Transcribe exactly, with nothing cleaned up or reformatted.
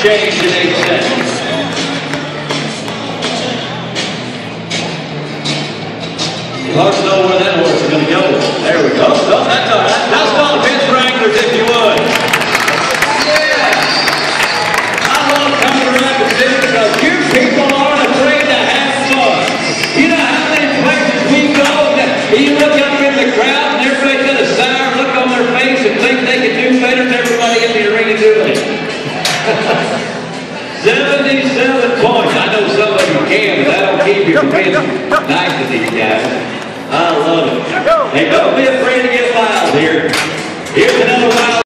change in eight seconds. Hard to know where that horse is going to go. There we go. Oh, that's all right. Now stop his wranglers if you would. Yeah. I love coming around the city because you people aren't afraid to have fun. You know how many places we go that you look up in the crowd and everybody's got a sour look on their face and think they can do better than everybody in the arena doing. seventy-seven points. I know some of you can, but that'll keep you from being nice to these guys. I love it. Hey, don't be afraid to get wild here. Here's another wild.